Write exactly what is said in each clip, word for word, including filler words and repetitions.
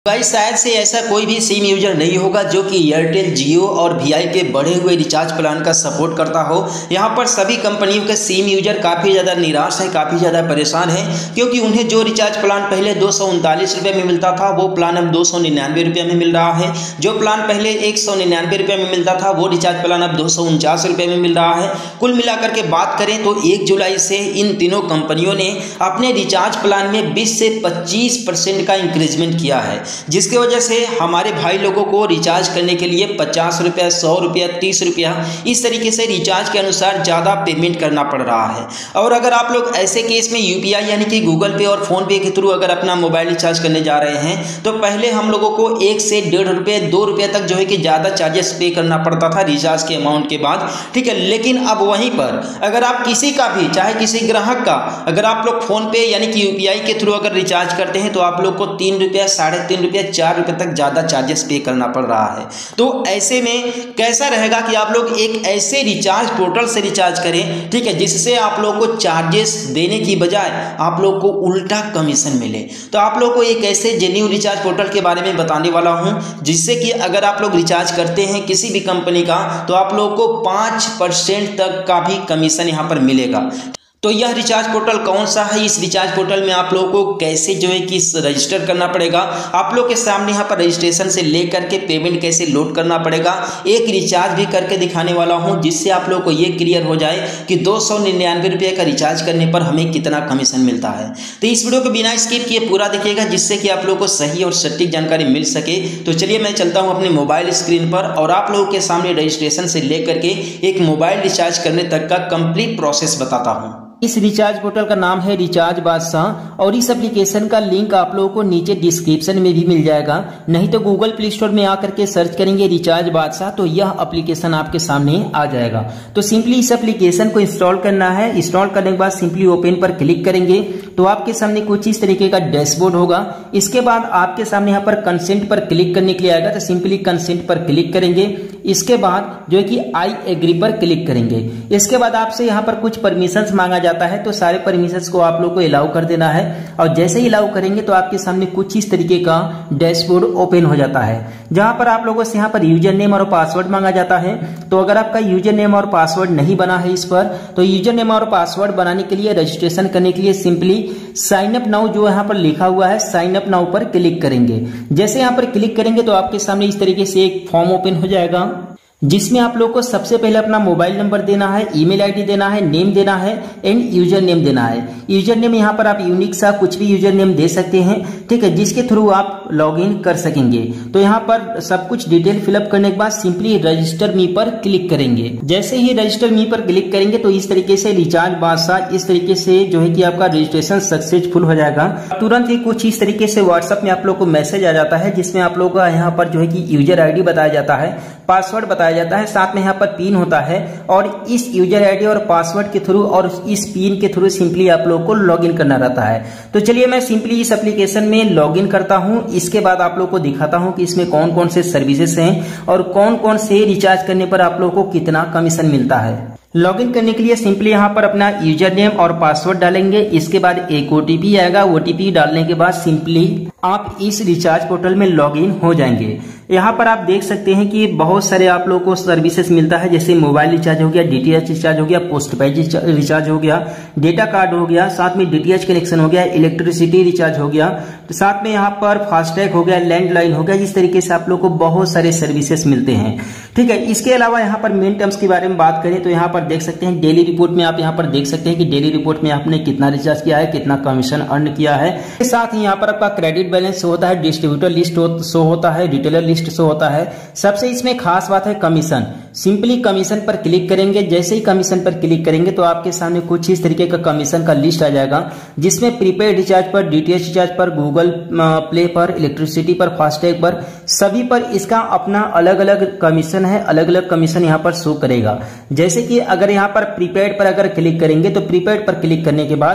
भाई शायद से ऐसा कोई भी सिम यूजर नहीं होगा जो कि एयरटेल, जियो और वीआई के बढ़े हुए रिचार्ज प्लान का सपोर्ट करता हो। यहाँ पर सभी कंपनियों के सिम यूजर काफ़ी ज़्यादा निराश है, काफ़ी ज़्यादा परेशान है, क्योंकि उन्हें जो रिचार्ज प्लान पहले दो सौ उनतालीस रुपये में मिलता था वो प्लान अब दो सौ निन्यानवे रुपये में मिल रहा है। जो प्लान पहले एक सौ निन्यानवे रुपये में मिलता था वो रिचार्ज प्लान अब दो सौ उनचास रुपये में मिल रहा है। कुल मिलाकर के बात करें तो एक जुलाई से इन तीनों कंपनियों ने अपने रिचार्ज प्लान में बीस से पच्चीस परसेंट का इंक्रीजमेंट किया है, जिसकी वजह से हमारे भाई लोगों को रिचार्ज करने के लिए पचास रुपया, सौ रुपया, तीस रुपया इस तरीके से रिचार्ज के अनुसार ज़्यादा पेमेंट करना पड़ रहा है। और अगर आप लोग ऐसे केस में यूपीआई यानी कि गूगल पे और फोन पे के थ्रू अगर अपना मोबाइल रिचार्ज करने जा रहे हैं तो पहले हम लोगों को एक से डेढ़ रुपये दो रुपये तक जो है कि ज़्यादा चार्जेस पे करना पड़ता था रिचार्ज के अमाउंट के बाद, ठीक है। लेकिन अब वहीं पर अगर आप किसी का भी, चाहे किसी ग्राहक का, अगर आप लोग फोन पे यानी कि यूपीआई के थ्रू अगर रिचार्ज करते हैं तो आप लोग को तीन रुपया, साढ़े तीन रुपया, चार रुपये तक ज़्यादा चार्जेस पे करना पड़ रहा है। तो ऐसे में कैसा रहेगा कि आप लोग एक ऐसे रिचार्ज पोर्टल से रिचार्ज करें, ठीक है, जिससे आप लोग को चार्जेस देने की बजाय आप लोग को उल्टा कमीशन मिले। तो आप लोग को एक ऐसे जेन्युइन रिचार्ज पोर्टल के बारे में बताने वाला हूं, जिससे कि अगर आप लोग रिचार्ज करते हैं किसी भी कंपनी का तो आप लोग को पाँच परसेंट तक का भी कमीशन यहां पर मिलेगा। तो यह रिचार्ज पोर्टल कौन सा है, इस रिचार्ज पोर्टल में आप लोगों को कैसे जो है कि रजिस्टर करना पड़ेगा, आप लोग के सामने यहाँ पर रजिस्ट्रेशन से लेकर के पेमेंट कैसे लोड करना पड़ेगा, एक रिचार्ज भी करके दिखाने वाला हूँ, जिससे आप लोग को ये क्लियर हो जाए कि दो सौ निन्यानवे रुपये का रिचार्ज करने पर हमें कितना कमीशन मिलता है। तो इस वीडियो को बिना स्किप किए पूरा देखिएगा, जिससे कि आप लोग को सही और सटीक जानकारी मिल सके। तो चलिए मैं चलता हूँ अपने मोबाइल स्क्रीन पर और आप लोगों के सामने रजिस्ट्रेशन से लेकर के एक मोबाइल रिचार्ज करने तक का कंप्लीट प्रोसेस बताता हूँ। इस रिचार्ज पोर्टल का नाम है रिचार्ज बादशाह और इस एप्लीकेशन का लिंक आप लोगों को नीचे डिस्क्रिप्शन में भी मिल जाएगा, नहीं तो गूगल प्ले स्टोर में आकर के सर्च करेंगे रिचार्ज बादशाह तो यह एप्लीकेशन आपके सामने आ जाएगा। तो सिंपली इस एप्लीकेशन को इंस्टॉल करना है। इंस्टॉल करने के बाद सिंपली ओपन पर क्लिक करेंगे तो आपके सामने कुछ इस तरीके का डैशबोर्ड होगा। इसके बाद आपके सामने यहाँ पर कंसेंट पर क्लिक करने के लिए आएगा, तो सिंपली कंसेंट पर क्लिक करेंगे। इसके बाद जो है कि आई एग्री पर क्लिक करेंगे। इसके बाद आपसे यहाँ पर कुछ परमिशंस मांगा जाता है, तो सारे परमिशंस को आप लोग को अलाउ कर देना है। और जैसे ही अलाउ करेंगे तो आपके सामने कुछ इस तरीके का डैशबोर्ड ओपन हो जाता है, जहां पर आप लोगों से यहाँ पर यूजर नेम और पासवर्ड मांगा जाता है। तो अगर आपका यूजर नेम और पासवर्ड नहीं बना है इस पर, तो यूजर नेम और पासवर्ड बनाने के लिए, रजिस्ट्रेशन करने के लिए सिंपली साइन अप नाउ जो यहाँ पर लिखा हुआ है साइन अप नाउ पर क्लिक करेंगे। जैसे यहाँ पर क्लिक करेंगे तो आपके सामने इस तरीके से एक फॉर्म ओपन हो जाएगा, जिसमें आप लोग को सबसे पहले अपना मोबाइल नंबर देना है, ईमेल आईडी देना है, नेम देना है एंड यूजर नेम देना है। यूजर नेम यहाँ पर आप यूनिक सा कुछ भी यूजर नेम दे सकते हैं, ठीक है, जिसके थ्रू आप लॉगिन कर सकेंगे। तो यहाँ पर सब कुछ डिटेल फिलअप करने के बाद सिंपली रजिस्टर मी पर क्लिक करेंगे। जैसे ही रजिस्टर मी पर क्लिक करेंगे तो इस तरीके से रिचार्ज बादशाह इस तरीके से जो है कि आपका रजिस्ट्रेशन सक्सेसफुल हो जाएगा। तुरंत ही कुछ इस तरीके से व्हाट्सएप में आप लोग को मैसेज आ जाता है, जिसमें आप लोग का यहाँ पर जो है कि यूजर आईडी बताया जाता है, पासवर्ड बताया जाता है, साथ में यहाँ पर पिन होता है। और इस यूजर आईडी और पासवर्ड के थ्रू और इस पिन के थ्रू सिंपली आप लोग को लॉगिन करना रहता है। तो चलिए मैं सिंपली इस एप्लीकेशन में लॉगिन करता हूँ। इसके बाद आप लोग को दिखाता हूँ कि इसमें कौन कौन से सर्विसेज हैं और कौन कौन से रिचार्ज करने पर आप लोग को कितना कमीशन मिलता है। लॉगिन करने के लिए सिंपली यहाँ पर अपना यूजर नेम और पासवर्ड डालेंगे। इसके बाद एक ओटीपी आएगा। ओटीपी डालने के बाद सिंपली आप इस रिचार्ज पोर्टल में लॉगिन हो जाएंगे। यहाँ पर आप देख सकते हैं कि बहुत सारे आप लोगों को सर्विसेज मिलता है, जैसे मोबाइल रिचार्ज हो गया, डीटीएच रिचार्ज हो गया, पोस्ट पेड रिचार्ज हो गया, डेटा कार्ड हो गया, साथ में डीटीएच कनेक्शन हो गया, इलेक्ट्रिसिटी रिचार्ज हो गया, तो साथ में यहाँ पर फास्टैग हो गया, लैंडलाइन हो गया। इस तरीके से आप लोग को बहुत सारे सर्विसेज मिलते हैं, ठीक है। इसके अलावा यहाँ पर मेन टर्म्स के बारे में बात करें तो यहाँ पर देख सकते हैं डेली रिपोर्ट में आप यहाँ पर देख सकते हैं कि डेली रिपोर्ट में आपने कितना रिचार्ज किया है, कितना कमीशन अर्न किया है। साथ ही यहाँ पर आपका क्रेडिट बैलेंस होता है, डिस्ट्रीब्यूटर लिस्ट शो होता है, रिटेलर लिस्ट शो होता है। सबसे इसमें खास बात है कमीशन। सिंपली कमीशन पर क्लिक करेंगे। जैसे ही कमीशन पर क्लिक करेंगे तो आपके सामने कुछ इस तरीके का कमीशन का लिस्ट आ जाएगा, जिसमें प्रीपेड रिचार्ज पर, डीटीएच रिचार्ज पर, गूगल प्ले पर, इलेक्ट्रिसिटी पर, फास्टैग पर, सभी पर इसका अपना अलग अलग कमीशन है, अलग अलग कमीशन यहाँ पर शो करेगा। जैसे कि अगर यहाँ पर प्रीपेड पर अगर क्लिक करेंगे तो प्रीपेड पर क्लिक करने के बाद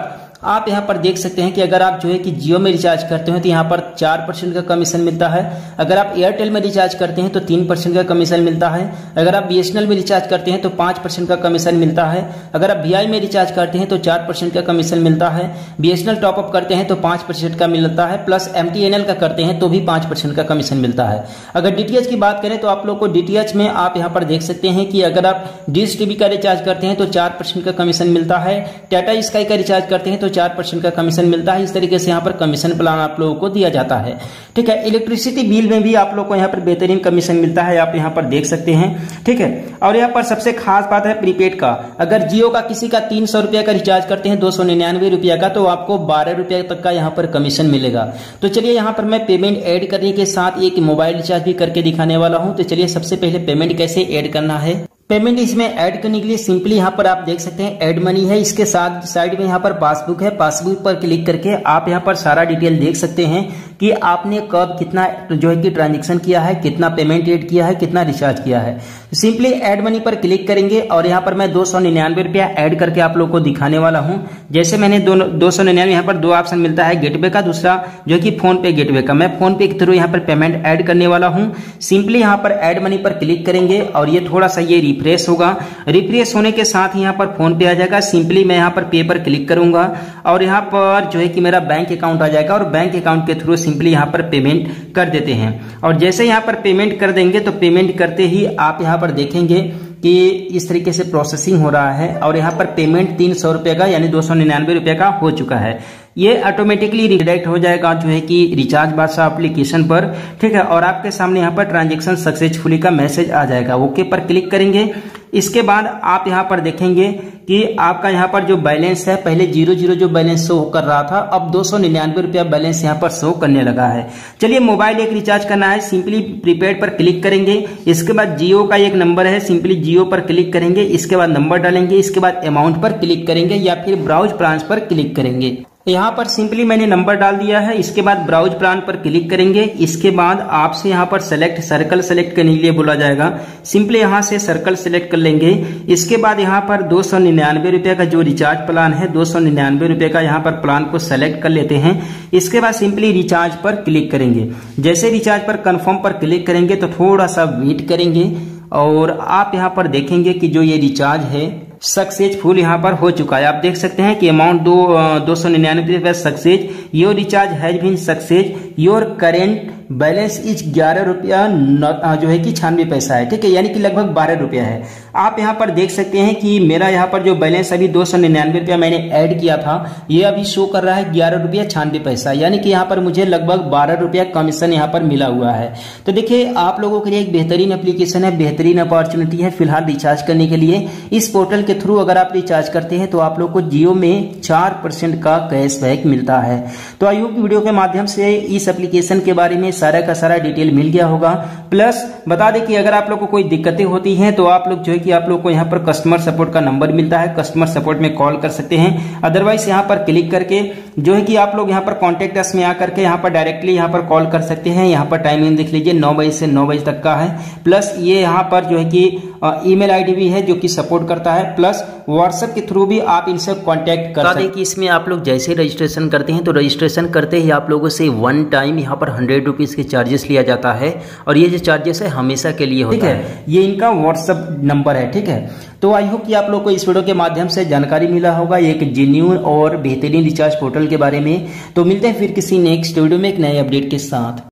आप यहाँ पर देख सकते हैं कि अगर आप जो है कि जियो में रिचार्ज करते हो तो यहाँ पर चार परसेंट का कमीशन मिलता है। अगर आप एयरटेल में रिचार्ज करते हैं तो तीन परसेंट का कमीशन मिलता है। अगर आप बीएसएनएल में रिचार्ज करते हैं तो पाँच परसेंट का कमीशन मिलता है। अगर आप वीआई में रिचार्ज करते हैं तो चार परसेंट का कमीशन मिलता है। बीएसएनएल टॉपअप करते हैं तो पाँच परसेंट का मिलता है, प्लस एमटीएनएल का करते हैं तो भी पाँच परसेंट का कमीशन मिलता है। अगर डीटीएच की बात करें तो आप लोग को डीटीएच में आप यहाँ पर देख सकते हैं कि अगर आप डिश टीवी का रिचार्ज करते हैं तो चार परसेंट का कमीशन मिलता है। टाटा स्काई का रिचार्ज करते हैं तो चार परसेंट का कमीशन मिलता है। इस तरीके से यहाँ पर कमीशन प्लान आप लोगों को दिया जाता है। ठीक है, इलेक्ट्रिसिटी बिल में भी आप लोग को यहाँ पर बेहतरीन कमीशन मिलता है, आप यहाँ पर देख सकते हैं। ठीक है, और यहाँ पर सबसे खास बात है प्रीपेड का। अगर जियो का किसी का तीन सौ रुपया का रिचार्ज करते हैं दो सौ निन्यानवे रुपया का, तो आपको बारह रुपया तक का यहाँ पर कमीशन मिलेगा। तो चलिए यहाँ पर मैं पेमेंट ऐड करने के साथ एक मोबाइल रिचार्ज भी करके दिखाने वाला हूँ। तो चलिए सबसे पहले पेमेंट कैसे ऐड करना है। पेमेंट इसमें ऐड करने के लिए सिंपली यहाँ पर आप देख सकते हैं ऐड मनी है, इसके साथ साइड में यहाँ पर पासबुक है। पासबुक पर क्लिक करके आप यहाँ पर सारा डिटेल देख सकते हैं कि आपने कब कितना जो है कि ट्रांजेक्शन किया है, कितना पेमेंट ऐड किया है, कितना रिचार्ज किया है। सिंपली ऐड मनी पर क्लिक करेंगे और यहाँ पर मैं दो सौ निन्यानवे रुपया ऐड करके आप लोग को दिखाने वाला हूँ। जैसे मैंने दो सौ निन्यानवे यहाँ पर दो ऑप्शन मिलता है, गेटवे का, दूसरा जो कि फोन पे गेटवे का। मैं फोन पे के थ्रू यहाँ पर पेमेंट ऐड करने वाला हूँ। सिंपली यहाँ पर ऐड मनी पर क्लिक करेंगे और ये थोड़ा सा ये रिफ्रेश होगा। रिफ्रेश होने के साथ ही यहाँ पर फोन पे आ जाएगा। सिंपली मैं यहाँ पर पे पर क्लिक करूंगा और यहाँ पर जो है कि मेरा बैंक अकाउंट आ जाएगा और बैंक अकाउंट के थ्रू सिंपली यहाँ पर पेमेंट कर देते हैं। और जैसे यहाँ पर पेमेंट कर देंगे तो पेमेंट करते ही आप यहाँ पर देखेंगे कि इस तरीके से प्रोसेसिंग हो रहा है और यहाँ पर पेमेंट तीन सौ रुपये का यानी दो सौ निन्यानवे रुपये का हो चुका है। ये ऑटोमेटिकली रिडायरेक्ट हो जाएगा जो है कि रिचार्ज बादशाह एप्लीकेशन पर। ठीक है, और आपके सामने यहाँ पर ट्रांजेक्शन सक्सेसफुली का मैसेज आ जाएगा। ओके पर क्लिक करेंगे। इसके बाद आप यहाँ पर देखेंगे कि आपका यहाँ पर जो बैलेंस है, पहले जीरो जीरो जो बैलेंस शो कर रहा था, अब दो सौ निन्यानवे रुपया बैलेंस यहाँ पर शो करने लगा है। चलिए मोबाइल एक रिचार्ज करना है, सिंपली प्रीपेड पर क्लिक करेंगे। इसके बाद जियो का एक नंबर है, सिंपली जियो पर क्लिक करेंगे। इसके बाद नंबर डालेंगे, इसके बाद अमाउंट पर क्लिक करेंगे या फिर ब्राउज प्लान्स पर क्लिक करेंगे। यहाँ पर सिंपली मैंने नंबर डाल दिया है। इसके बाद ब्राउज प्लान पर क्लिक करेंगे। इसके बाद आपसे यहाँ पर सेलेक्ट सर्कल सेलेक्ट करने के लिए बोला जाएगा। सिंपली यहाँ से सर्कल सेलेक्ट कर लेंगे। इसके बाद यहाँ पर दो सौ निन्यानवे रुपये का जो रिचार्ज प्लान है, दो सौ निन्यानवे रुपये का यहाँ पर प्लान को सेलेक्ट कर लेते हैं। इसके बाद सिंपली रिचार्ज पर क्लिक करेंगे। जैसे रिचार्ज पर कंफर्म पर क्लिक करेंगे तो थोड़ा सा वेट करेंगे और आप यहाँ पर देखेंगे कि जो ये रिचार्ज है सक्सेसफुल यहाँ पर हो चुका है। आप देख सकते हैं कि अमाउंट दो दो सौ निन्यानवे रुपये success, your recharge has been success, your current balance is ग्यारह रुपया जो है कि छियानवे पैसा है। ठीक है, यानी कि लगभग बारह रुपया है। आप यहाँ पर देख सकते हैं कि मेरा यहाँ पर जो बैलेंस अभी दो सौ निन्यानवे रुपया मैंने ऐड किया था, ये अभी शो कर रहा है ग्यारह रुपया छियानवे पैसा, यानी कि यहाँ पर मुझे लगभग बारह रुपया कमीशन यहाँ पर मिला हुआ है। तो देखिए आप लोगों के लिए एक बेहतरीन एप्लीकेशन है, बेहतरीन अपॉर्चुनिटी है फिलहाल रिचार्ज करने के लिए। इस पोर्टल के थ्रू अगर आप रिचार्ज करते हैं तो आप लोग को जियो में चार परसेंट का कैशबैक मिलता है। तो आई होप वीडियो के माध्यम से इस एप्लीकेशन के बारे में सारा का सारा डिटेल मिल गया होगा। प्लस बता दें कि अगर आप लोग को कोई दिक्कतें होती हैं तो आप लोग जो है कि आप लोग को यहाँ पर कस्टमर सपोर्ट का नंबर मिलता है, कस्टमर सपोर्ट में कॉल कर सकते हैं। अदरवाइज यहाँ पर क्लिक करके जो है कि आप लोग यहाँ पर कॉन्टेक्ट अस में आकर के यहाँ पर डायरेक्टली यहाँ पर कॉल कर सकते हैं। यहाँ पर टाइमिंग देख लीजिए, नौ बजे से नौ बजे तक का है। प्लस ये यहाँ पर जो है कि ईमेल आईडी भी है जो कि सपोर्ट करता है। प्लस व्हाट्सएप के थ्रू भी आप इनसे कांटेक्ट कर सकते हैं। कि इसमें आप लोग जैसे रजिस्ट्रेशन करते हैं तो रजिस्ट्रेशन करते ही आप लोगों से वन टाइम यहाँ पर हंड्रेड रुपीज़ के चार्जेस लिया जाता है और ये जो चार्जेस है हमेशा के लिए होता है। ये इनका व्हाट्सएप नंबर है। ठीक है, तो आई होप कि आप लोग को इस वीडियो के माध्यम से जानकारी मिला होगा एक जेन्युइन और बेहतरीन रिचार्ज पोर्टल के बारे में। तो मिलते हैं फिर किसी नेक्स्ट वीडियो में एक नए अपडेट के साथ।